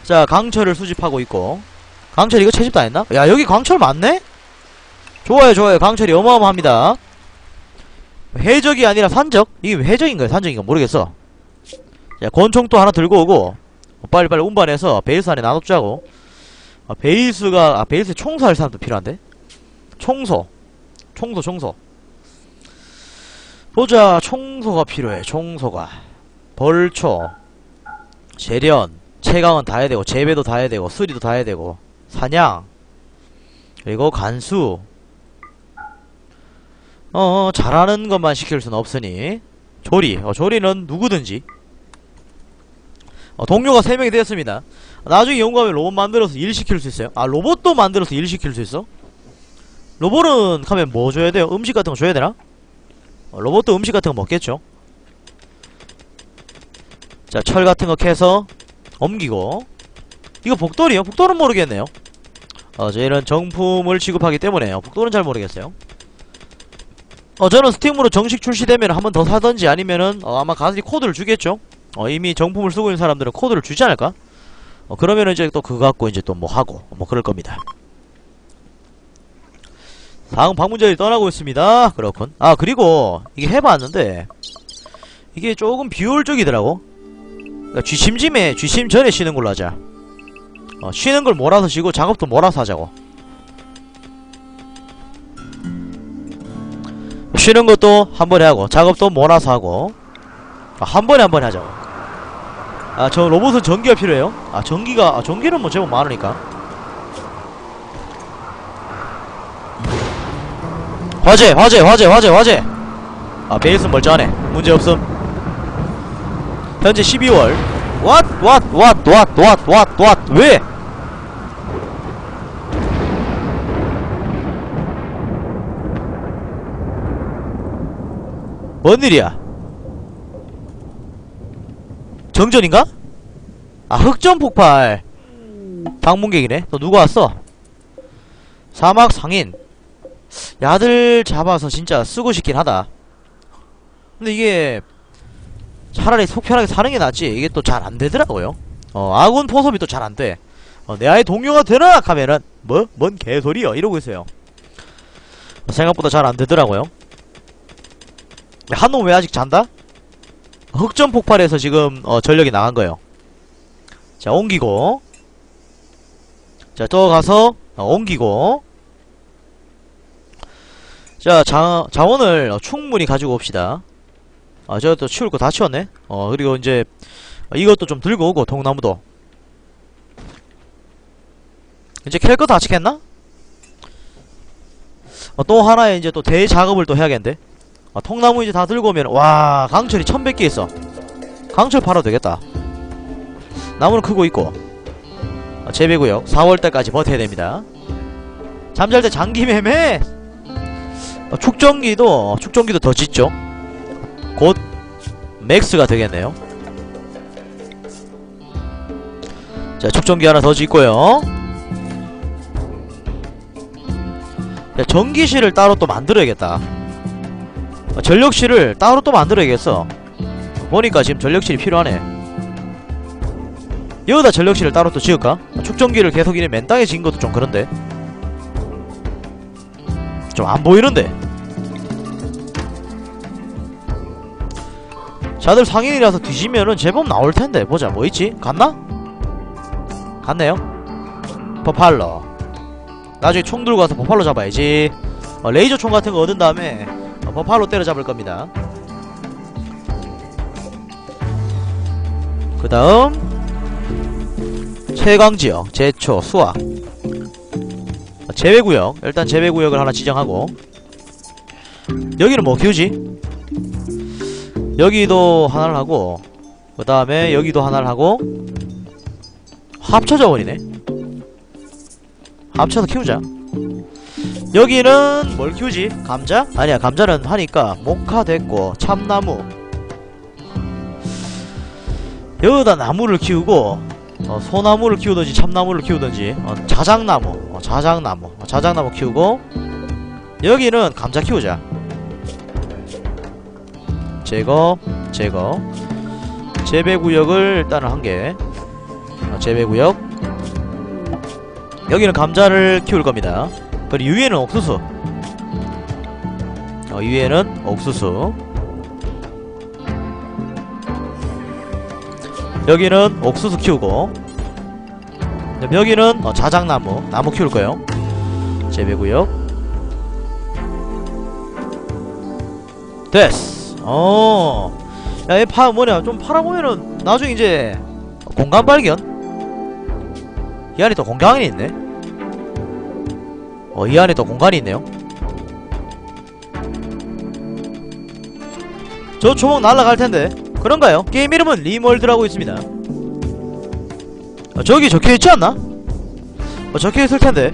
자, 강철을 수집하고 있고. 강철 이거 채집 다 했나? 야, 여기 강철 많네? 좋아요, 좋아요. 강철이 어마어마합니다. 해적이 아니라 산적? 이게 해적인가요? 산적인가? 모르겠어. 자, 권총 또 하나 들고 오고. 빨리빨리 운반해서 베이스 안에 놔놓자고. 베이스 청소할 사람도 필요한데? 청소. 보자, 청소가 필요해, 청소가. 벌초, 재련, 채광은 다 해야 되고, 재배도 다 해야 되고, 수리도 다 해야 되고, 사냥, 그리고 간수. 잘하는 것만 시킬 수는 없으니, 조리. 조리는 누구든지. 동료가 3명이 되었습니다. 나중에 연구하면 로봇 만들어서 일 시킬 수 있어요. 아, 로봇도 만들어서 일 시킬 수 있어? 로봇은 가면 뭐 줘야 돼요? 음식 같은 거 줘야 되나? 로봇도 음식 같은 거 먹겠죠? 자, 철 같은 거 캐서 옮기고. 이거 복돌이요? 복돌은 모르겠네요. 저희는 정품을 취급하기 때문에요. 복돌은 잘 모르겠어요. 저는 스팀으로 정식 출시되면 한 번 더 사던지 아니면은 아마 가서 코드를 주겠죠? 이미 정품을 쓰고 있는 사람들은 코드를 주지 않을까? 그러면은 이제 또 그거 갖고 이제 또 뭐 하고 뭐 그럴 겁니다. 다음 방문자들이 떠나고 있습니다. 그렇군. 아, 그리고 이게 해봤는데 이게 조금 비효율적이더라고. 그러니까 쥐심 전에 쉬는 걸로 하자. 쉬는 걸 몰아서 쉬고 작업도 몰아서 하자고. 쉬는 것도 한 번에 하고 작업도 몰아서 하고. 한 번에 하자고. 저 로봇은 전기가 필요해요. 전기는 뭐 제법 많으니까. 화재. 베이스는 멀쩡하네. 문제없음. 현재 12월. What? 왜? 뭔 일이야? 정전인가? 흑점 폭발. 방문객이네. 또 누가 왔어? 사막 상인. 야들 잡아서 진짜 쓰고 싶긴 하다. 근데 이게 차라리 속 편하게 사는 게 낫지. 이게 또 잘 안 되더라고요. 아군 포섭이 또 잘 안 돼. 내 아이 동료가 되나? 하면은 뭔 개소리여 이러고 있어요. 생각보다 잘 안 되더라고요. 한 놈 왜 아직 잔다? 흑점 폭발해서 지금 전력이 나간 거예요. 자, 옮기고. 자, 또 가서 옮기고. 자, 자원을 충분히 가지고 옵시다. 저것도 치울 거 다 치웠네. 그리고 이제 이것도 좀 들고 오고. 통나무도 이제 캘 거 다 치겠나? 또 하나의 이제 또 대작업을 또 해야겠는데. 통나무 이제 다 들고 오면 와, 강철이 1100개 있어. 강철 팔아도 되겠다. 나무는 크고 있고. 재배구역 4월달까지 버텨야 됩니다. 잠잘 때 장기 매매. 축전기도 더 짓죠. 곧 맥스가 되겠네요. 자, 축전기 하나 더 짓고요. 자, 전기실을 따로 또 만들어야겠다. 전력실을 따로 또 만들어야겠어. 보니까 지금 전력실이 필요하네. 여기다 전력실을 따로 또 지을까? 축전기를 계속 이래 맨 땅에 지은 것도 좀 그런데. 좀 안 보이는데. 자들 상인이라서 뒤지면은 제법 나올 텐데. 보자, 뭐 있지? 갔나? 갔네요. 버팔로. 나중에 총 들고 가서 버팔로 잡아야지. 레이저 총 같은 거 얻은 다음에 버팔로 때려잡을 겁니다. 그 다음 채광지역, 제초, 수확, 재배구역. 일단 재배구역을 하나 지정하고. 여기는 뭐 키우지? 여기도 하나를 하고, 그 다음에 여기도 하나를 하고. 합쳐자원이네. 합쳐서 키우자. 여기는 뭘 키우지? 감자? 아니야, 감자는 하니까 모카 됐고 참나무. 여기다 나무를 키우고 소나무를 키우든지 참나무를 키우든지 자작나무 키우고. 여기는 감자 키우자. 제거 재배구역을 일단은 한개 재배구역. 여기는 감자를 키울 겁니다. 그리고 위에는 옥수수. 위에는 옥수수. 여기는 옥수수 키우고, 여기는 자작나무, 나무 키울 거예요. 재배구역. 됐어. 야, 얘 뭐냐, 좀 팔아보면은 나중에 이제 공간 발견? 이 안에 또 공간이 있네. 이 안에 또 공간이 있네요. 저 조목 날라갈 텐데. 그런가요? 게임 이름은 리멀드라고 있습니다. 저기 적혀있지 않나? 적혀있을 텐데.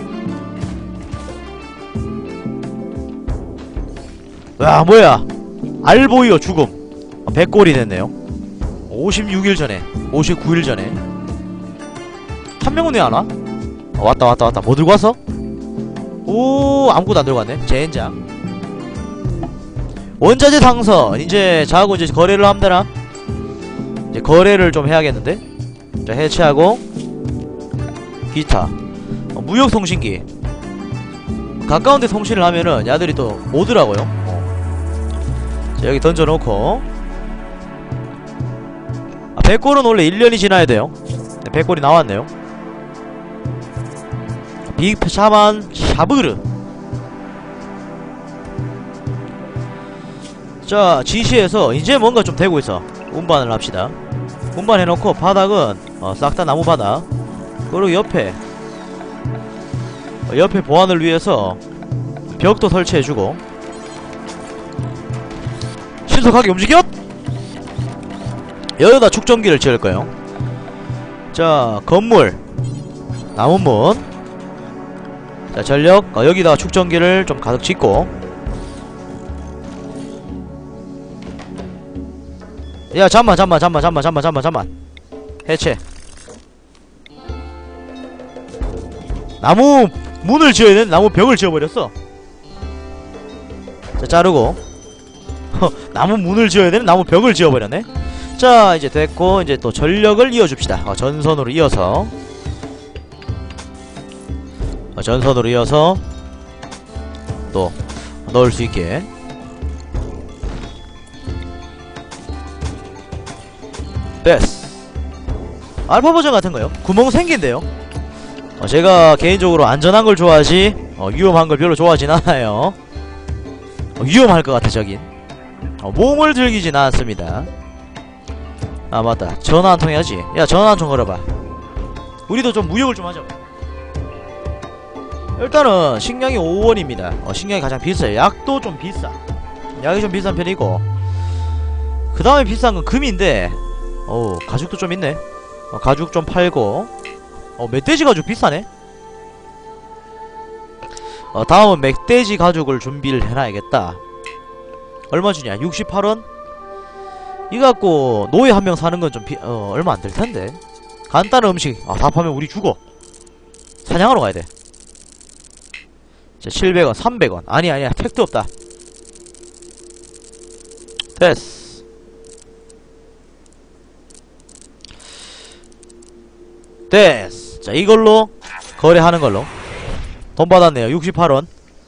와, 뭐야. 알보이어 죽음. 100골이 됐네요. 56일 전에, 59일 전에. 한 명은 왜 안 와? 왔다. 뭐 들고 왔어? 오, 아무것도 안 들고 왔네. 젠장. 원자재 상선. 이제 자하고 이제 거래를 하면 되나? 이제 거래를 좀 해야겠는데? 자, 해체하고 기타. 무역통신기. 가까운데 통신을 하면은 야들이 또 오더라고요. 자, 여기 던져놓고. 100골은 원래 1년이 지나야 돼요. 100골이 나왔네요. 빅샤만 샤브르. 자, 지시에서 이제 뭔가 좀 되고 있어. 운반을 합시다. 운반해놓고 바닥은 싹 다 나무 바닥. 그리고 옆에 보안을 위해서 벽도 설치해주고. 신속하게 움직여! 여기다 축전기를 지을 거예요. 자, 건물 나무문. 자, 전력 여기다가 축전기를 좀 가득 짓고. 야, 잠만. 해체. 나무 문을 지어야 되는 나무 벽을 지어버렸어. 자, 자르고. 나무 문을 지어야 되는 나무 벽을 지어버렸네. 자, 이제 됐고, 이제 또 전력을 이어줍시다. 전선으로 이어서. 전선으로 이어서 또 넣을 수 있게. 됐어. 알파 버전 같은 거요. 구멍 생긴대요. 제가 개인적으로 안전한 걸 좋아하지 위험한 걸 별로 좋아하진 않아요. 위험할 것 같아 저긴. 몸을 즐기진 않습니다. 아, 맞다. 전화 한 통 해야지. 야, 전화 한 통 걸어봐. 우리도 좀 무역을 좀 하자. 일단은 식량이 5원입니다. 식량이 가장 비싸요. 약도 좀 비싸. 약이 좀 비싼 편이고, 그 다음에 비싼 건 금인데, 가죽도 좀 있네. 가죽 좀 팔고. 멧돼지 가죽 비싸네. 다음은 멧돼지 가죽을 준비를 해놔야겠다. 얼마 주냐? 68원? 이거 갖고 노예 한 명 사는 건 좀 얼마 안 될 텐데. 간단한 음식. 다 파면 우리 죽어. 사냥하러 가야 돼. 자, 700원, 300원. 아니야. 팩트 없다. 됐어. 됐어. 자, 이걸로 거래하는 걸로. 돈 받았네요. 68원.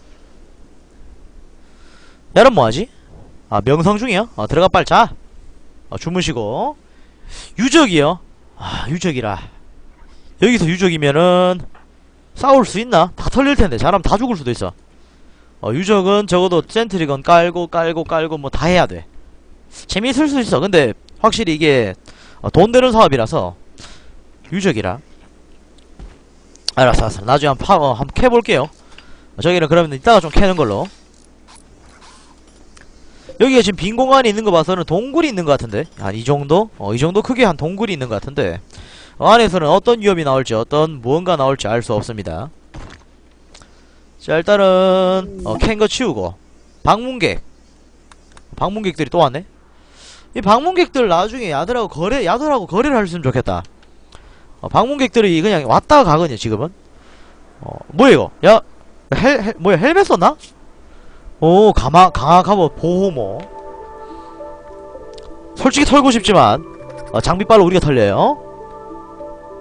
야는 뭐하지? 명상 중이야? 들어가 빨리 자. 주무시고. 유적이요? 유적이라. 여기서 유적이면은 싸울 수 있나? 다 털릴텐데. 잘하면 다 죽을 수도 있어. 유적은 적어도 센트리건 깔고 뭐 다 해야돼. 재미있을 수 있어. 근데 확실히 이게 돈 되는 사업이라서. 유적이라. 알았어. 나중에 한번 캐볼게요. 저기는 그러면 이따가 좀 캐는 걸로. 여기가 지금 빈 공간이 있는 거 봐서는 동굴이 있는 것 같은데. 한 이 정도? 이 정도 크게 한 동굴이 있는 것 같은데, 안에서는 어떤 위험이 나올지, 어떤 무언가 나올지 알 수 없습니다. 자, 일단은 캔 거 치우고. 방문객들이 또 왔네. 이 방문객들 나중에 야들하고 거래를 할 수 있으면 좋겠다. 방문객들이 그냥 왔다가 가거든요 지금은. 뭐야 이거? 야, 뭐야, 헬멧 썼나? 오, 강화 갑옷 보호모. 솔직히 털고 싶지만 장비빨로 우리가 털려요.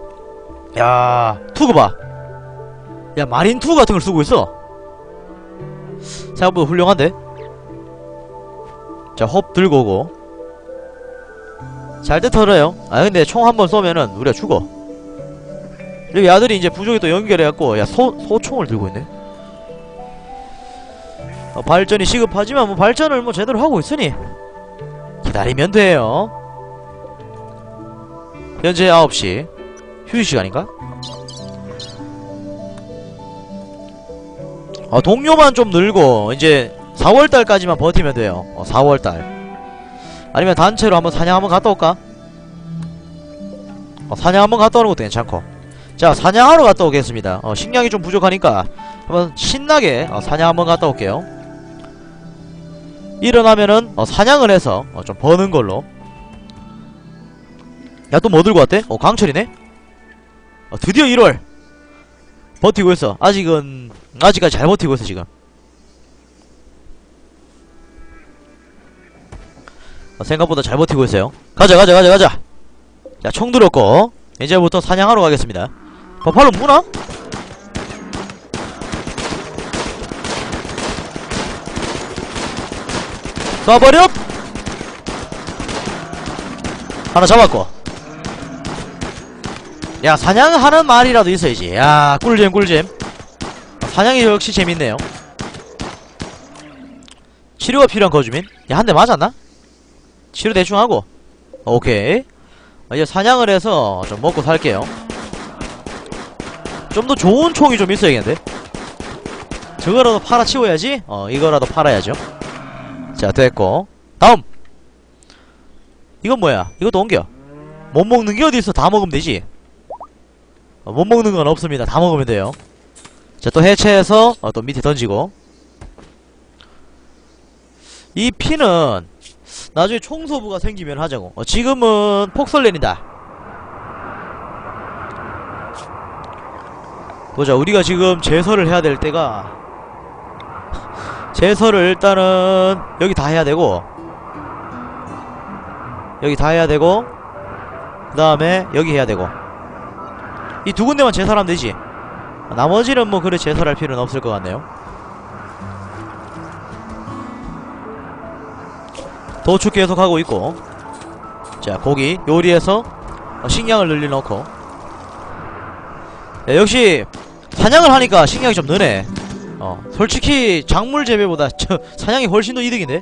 야, 투구 봐. 야, 마린 투구 같은 걸 쓰고 있어. 생각보다 훌륭한데? 자, 홉 들고 오고. 잘 때 털어요. 아, 근데 총 한 번 쏘면은 우리가 죽어. 여기 아들이 이제 부족이 또 연결해갖고, 야, 소총을 들고 있네. 발전이 시급하지만 뭐 발전을 뭐 제대로 하고 있으니 기다리면 돼요. 현재 9시 휴식시간인가? 동료만 좀 늘고 이제 4월달까지만 버티면 돼요. 4월달 아니면 단체로 한번 사냥 한번 갔다 올까? 사냥 한번 갔다 오는 것도 괜찮고. 자, 사냥하러 갔다 오겠습니다. 식량이 좀 부족하니까 한번 신나게 사냥 한번 갔다 올게요. 일어나면은 사냥을 해서 좀 버는 걸로. 야, 또 뭐 들고 왔대? 강철이네? 드디어 1월 버티고 있어. 아직까지 잘 버티고 있어 지금. 생각보다 잘 버티고 있어요. 가자. 자, 총 들었고 이제부터 사냥하러 가겠습니다. 버팔로 무나? 쏴버려! 하나 잡았고. 야, 사냥하는 말이라도 있어야지. 야, 꿀잼. 사냥이 역시 재밌네요. 치료가 필요한 거주민? 야, 한 대 맞았나? 치료 대충 하고. 오케이. 이제 사냥을 해서 좀 먹고 살게요. 좀 더 좋은 총이 좀 있어야겠는데? 저거라도 팔아치워야지? 이거라도 팔아야죠. 자, 됐고. 다음! 이건 뭐야? 이것도 옮겨. 못 먹는 게 어디있어? 다 먹으면 되지. 못 먹는 건 없습니다. 다 먹으면 돼요. 자, 또 해체해서 또 밑에 던지고. 이 피는 나중에 청소부가 생기면 하자고. 지금은 폭설렌이다. 보자, 우리가 지금 제설을 해야 될 때가 제설을 일단은 여기 다 해야 되고, 여기 다 해야 되고, 그 다음에 여기 해야 되고. 이 두 군데만 제설하면 되지. 나머지는 뭐 그래 제설할 필요는 없을 것 같네요. 도축 계속 하고 있고. 자, 고기 요리해서 식량을 늘려놓고. 야, 역시 사냥을 하니까 식량이 좀 느네. 솔직히 작물 재배보다 사냥이 훨씬 더 이득인데.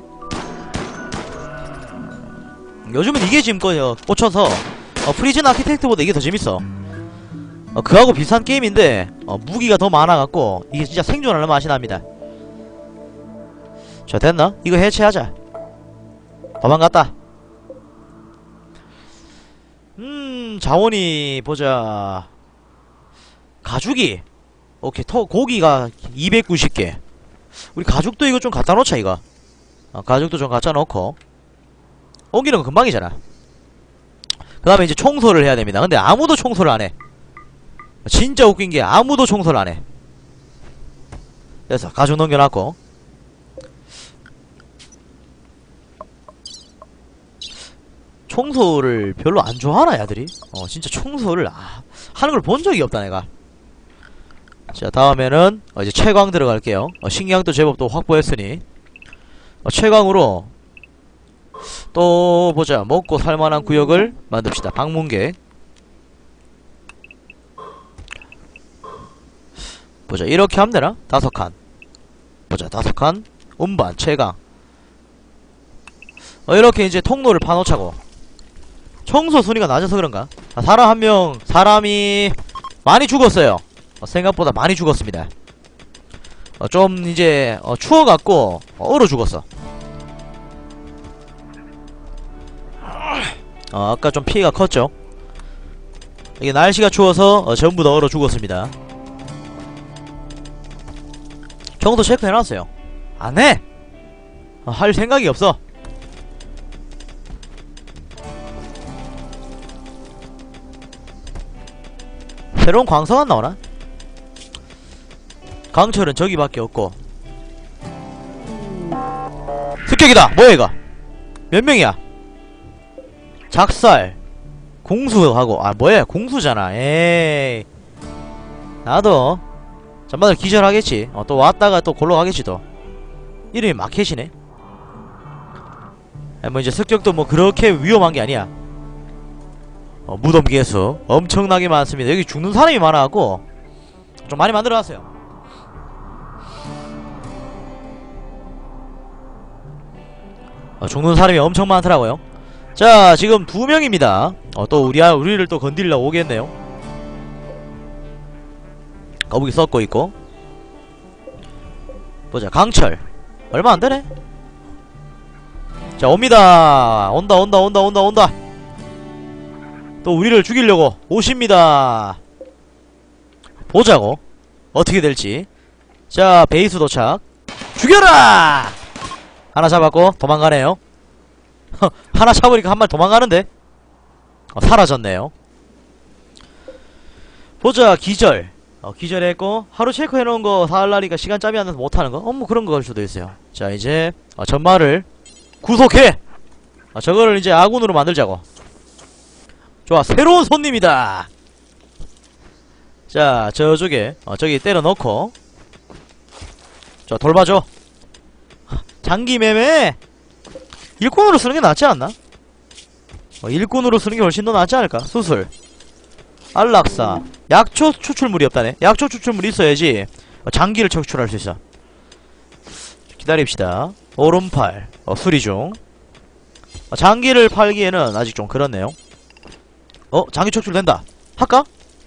요즘은 이게 지금 꽂혀서 프리즌 아키텍트보다 이게 더 재밌어. 그하고 비슷한 게임인데 무기가 더 많아갖고 이게 진짜 생존하는 맛이 납니다. 자, 됐나? 이거 해체하자. 도망갔다. 자원이 보자. 가죽이 오케이. 고기가 290개. 우리 가죽도 이거 좀 갖다 놓자 이거. 가죽도 좀 갖다 놓고. 옮기는 건 금방이잖아. 그 다음에 이제 청소를 해야 됩니다. 근데 아무도 청소를 안해. 진짜 웃긴게 아무도 청소를 안해. 그래서 가죽 넘겨놨고. 청소를 별로 안 좋아하나 야들이? 진짜 청소를 하는 걸 본 적이 없다 내가. 자, 다음에는 이제 채광 들어갈게요. 식량도 제법 또 확보했으니 채광으로 또 보자. 먹고 살만한 구역을 만듭시다. 방문객. 보자. 이렇게 하면 되나? 5칸. 보자. 5칸. 운반 채광. 이렇게 이제 통로를 파놓자고. 청소 순위가 낮아서 그런가? 사람 한 명, 사람이 많이 죽었어요. 생각보다 많이 죽었습니다. 좀 이제 추워갖고 얼어 죽었어. 아까 좀 피해가 컸죠. 이게 날씨가 추워서 전부 다 얼어 죽었습니다. 청소 체크해놨어요. 안해! 할 생각이 없어. 새로운 광석 안 나오나? 강철은 저기밖에 없고. 습격이다! 뭐야 이거? 몇 명이야? 작살 공수하고 뭐야 공수잖아. 에이 나도 잠깐만 기절하겠지. 또 왔다가 또 골로 가겠지. 또 이름이 마켓이네. 뭐 이제 습격도 뭐 그렇게 위험한 게 아니야. 무덤 개수 엄청나게 많습니다. 여기 죽는 사람이 많아갖고 좀 많이 만들어놨어요. 죽는 사람이 엄청 많더라고요. 자 지금 2명입니다. 또 우리를 또 건드리러 오겠네요. 거북이 썩고 있고. 보자 강철 얼마 안되네. 자 옵니다. 온다. 또 우리를 죽이려고 오십니다. 보자고 어떻게 될지. 자 베이스 도착. 죽여라. 하나 잡았고 도망가네요. 하나 잡으니까 한 마리 도망가는데. 사라졌네요. 보자 기절. 기절했고 하루 체크해놓은 거 사할라니까 시간 짬이 안 나서 못하는 거? 뭐 그런 거 걸 수도 있어요. 자 이제 전마를 구속해. 저거를 이제 아군으로 만들자고. 좋아 새로운 손님이다. 자 저쪽에 저기 때려넣고. 자 돌봐줘. 장기매매 일꾼으로 쓰는게 낫지 않나? 일꾼으로 쓰는게 훨씬 더 낫지 않을까? 수술 안락사 약초 추출물이 없다네. 약초 추출물이 있어야지 장기를 척출할 수 있어. 기다립시다. 오른팔 수리 중. 장기를 팔기에는 아직 좀 그렇네요. 장기 척출된다. 할까?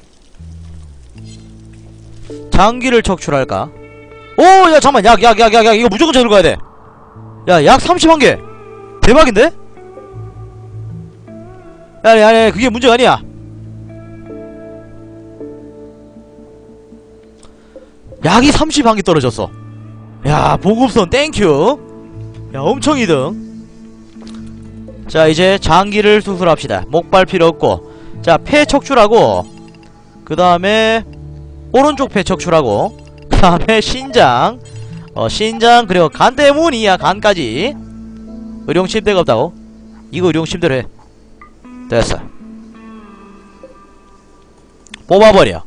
장기를 척출할까? 오! 야 잠깐만 약 이거 무조건 저기로 가야돼. 야 약 31개 대박인데? 야 그게 문제가 아니야. 약이 31개 떨어졌어. 야 보급선 땡큐. 야 엄청 이등. 자 이제 장기를 수술합시다. 목발 필요 없고. 자 폐 척출하고 그 다음에 오른쪽 폐 척출하고 그 다음에 신장 신장 그리고 간 때문이야. 간까지. 의료용 침대가 없다고? 이거 의료용 침대로 해. 됐어. 뽑아버려.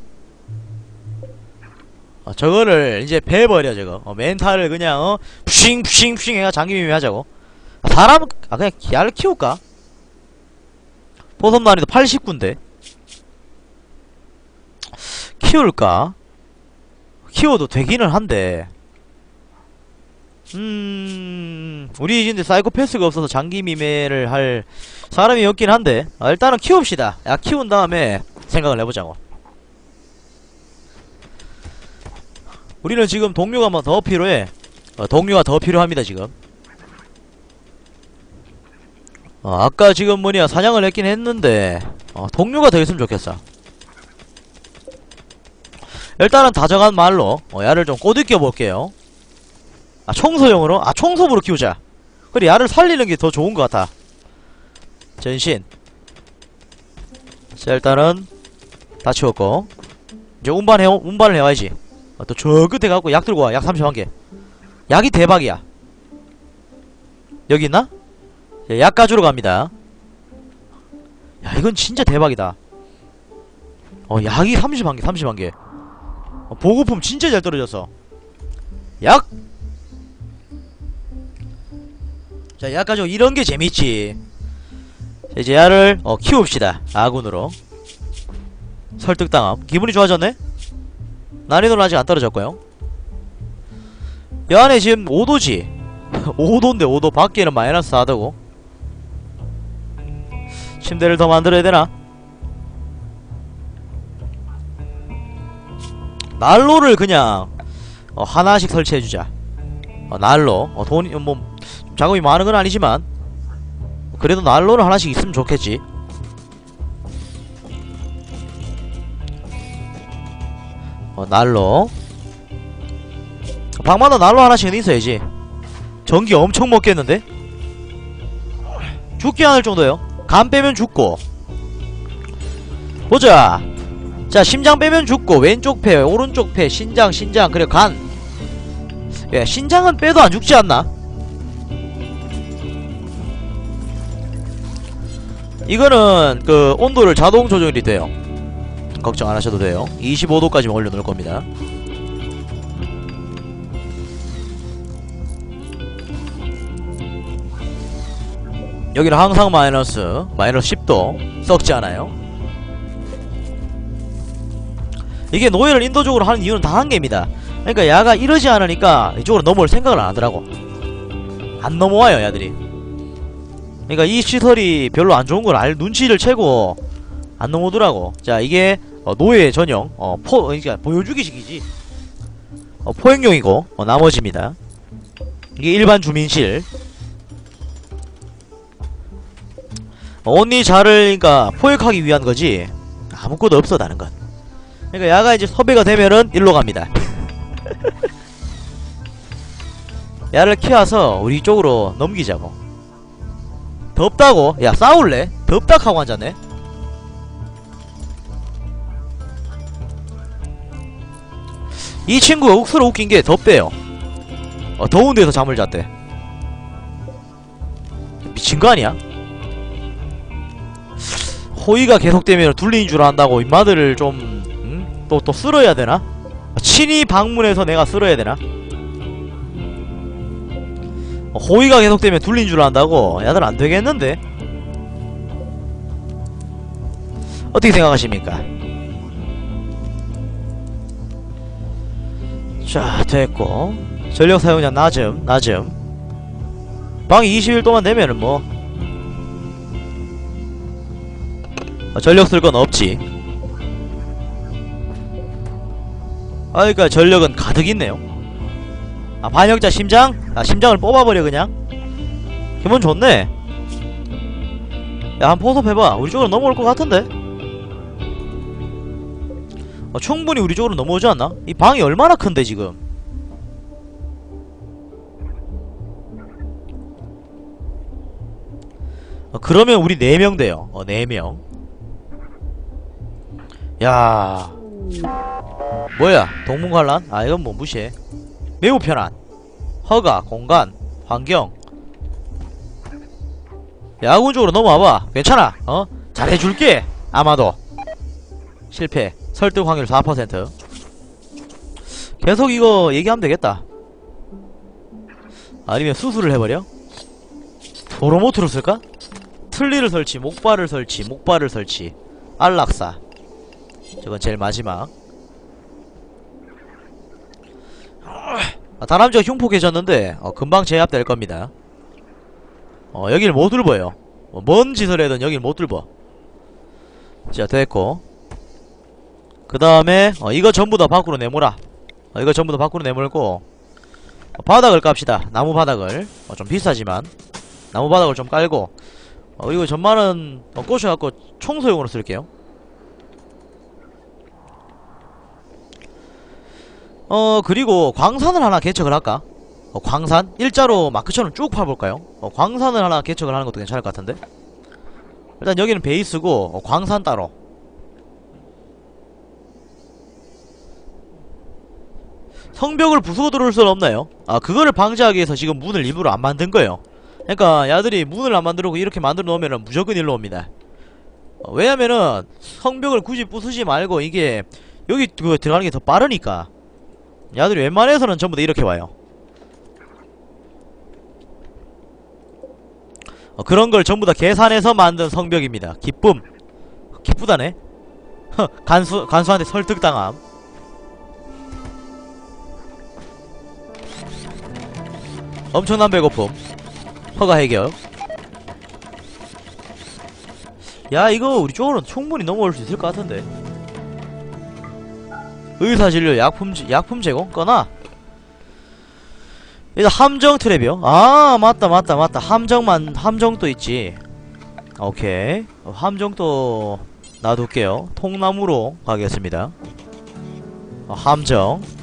저거를 이제 베버려. 저거 멘탈을 그냥 푸싱 해가 장기미미 하자고. 사람 그냥 기아를 키울까? 포섭 난이도 89인데 키울까? 키워도 되기는 한데 우리 이제 사이코패스가 없어서 장기미매를 할 사람이 없긴 한데 일단은 키웁시다. 야 키운 다음에 생각을 해보자고. 우리는 지금 동료가 한 번 더 필요해. 동료가 더 필요합니다 지금. 아까 지금 뭐냐 사냥을 했긴 했는데 동료가 더 있으면 좋겠어. 일단은 다정한 말로 야를 좀 꼬드겨 볼게요. 청소용으로? 청소부로 키우자. 그래 야를 살리는 게 더 좋은 것 같아. 전신. 자 일단은 다 치웠고 이제 운반을 해와야지. 또 저 끝에 가고 약 들고 와. 약 31개. 약이 대박이야. 여기 있나? 약 가지러 갑니다. 야 이건 진짜 대박이다. 약이 31개 보급품 진짜 잘 떨어졌어. 약! 자 약 가지고 이런게 재밌지. 자, 이제 야를 키웁시다. 아군으로. 설득당함. 기분이 좋아졌네? 난이도는 아직 안 떨어졌고요. 야 안에 지금 5도지 5도인데 5도 밖에는 마이너스 4도고. 침대를 더 만들어야 되나? 난로를 그냥 하나씩 설치해주자. 난로 돈이 뭐 작업이 많은 건 아니지만 그래도 난로는 하나씩 있으면 좋겠지. 난로 방마다 난로 하나씩은 있어야지. 전기 엄청 먹겠는데? 죽기 않을 정도요. 간 빼면 죽고. 보자. 자 심장 빼면 죽고 왼쪽 폐 오른쪽 폐 신장 그리고 간. 야 신장은 빼도 안 죽지 않나? 이거는 그 온도를 자동 조절이 돼요. 걱정 안 하셔도 돼요. 25도까지만 올려놓을 겁니다. 여기는 항상 마이너스 10도 썩지 않아요. 이게 노예를 인도적으로 하는 이유는 다 한 개입니다. 그러니까 야가 이러지 않으니까 이쪽으로 넘어올 생각을 안 하더라고. 안 넘어와요 야들이. 그러니까 이 시설이 별로 안 좋은 걸 눈치를 채고 안 넘어오더라고. 자, 이게 노예 전용 그러니까 보여주기식이지. 포획용이고 나머지입니다. 이게 일반 주민실. 온리 자를 그러니까 포획하기 위한 거지 아무것도 없어 다른 건. 그러니까 야가 이제 섭외가 되면은 일로 갑니다. 야를 키워서 우리 쪽으로 넘기자고. 덥다고? 야 싸울래? 덥다 하고 앉았네. 이 친구가 억수로 웃긴게 덥대요. 더운 데서 잠을 잤대. 미친거 아니야? 호의가 계속되면 둘리인 줄 안다고 인마들을 좀 또 쓸어야 되나? 친히 방문해서 내가 쓸어야 되나? 호의가 계속되면 둘린 줄 안다고? 야들 안 되겠는데? 어떻게 생각하십니까? 자, 됐고. 전력 사용량 낮음. 방이 20일 되면은 뭐 전력 쓸 건 없지. 그러니까 전력은 가득 있네요. 반역자 심장? 심장을 뽑아버려 그냥. 기분 좋네. 야, 한 포섭해봐. 우리 쪽으로 넘어올 것 같은데? 충분히 우리 쪽으로 넘어오지 않나? 이 방이 얼마나 큰데 지금. 그러면 우리 4명 돼요. 4명. 야, 뭐야 동문관란? 이건 뭐 무시해. 매우 편한 허가, 공간, 환경. 야군 쪽으로 넘어와봐. 괜찮아. 잘해줄게. 아마도 실패. 설득 확률 4%. 계속 이거 얘기하면 되겠다. 아니면 수술을 해버려? 도로모트로 쓸까? 틀니를 설치, 목발을 설치, 안락사. 저건 제일 마지막. 다람쥐가 흉폭해졌는데 금방 제압될 겁니다. 여길 못 뚫어요. 뭔 짓을 해든 여길 못 뚫어. 자, 됐고. 그 다음에 이거 전부 다 밖으로 내몰아. 이거 전부 다 밖으로 내몰고 바닥을 깝시다. 나무 바닥을. 좀 비싸지만 나무 바닥을 좀 깔고 그리고 전만은 꼬셔갖고 청소용으로 쓸게요. 그리고 광산을 하나 개척을 할까? 광산? 일자로 마크처럼 쭉 파볼까요? 광산을 하나 개척을 하는 것도 괜찮을 것 같은데? 일단 여기는 베이스고 광산 따로. 성벽을 부수고 들어올 수는 없나요? 그거를 방지하기 위해서 지금 문을 일부러 안 만든 거예요. 그러니까 야들이 문을 안 만들고 이렇게 만들어 놓으면은 무조건 일로 옵니다. 왜냐면은 성벽을 굳이 부수지 말고 이게 여기 들어가는 게 더 빠르니까. 야들이 웬만해서는 전부 다 이렇게 와요. 그런 걸 전부 다 계산해서 만든 성벽입니다. 기쁨. 기쁘다네. 간수한테 설득당함. 엄청난 배고픔. 허가 해결. 야, 이거 우리 쪽으로는 충분히 넘어올 수 있을 것 같은데. 의사진료, 약품 제공? 꺼놔. 일단 함정 트랩이요. 맞다. 함정도 있지. 오케이. 함정도 놔둘게요. 통나무로 가겠습니다. 함정.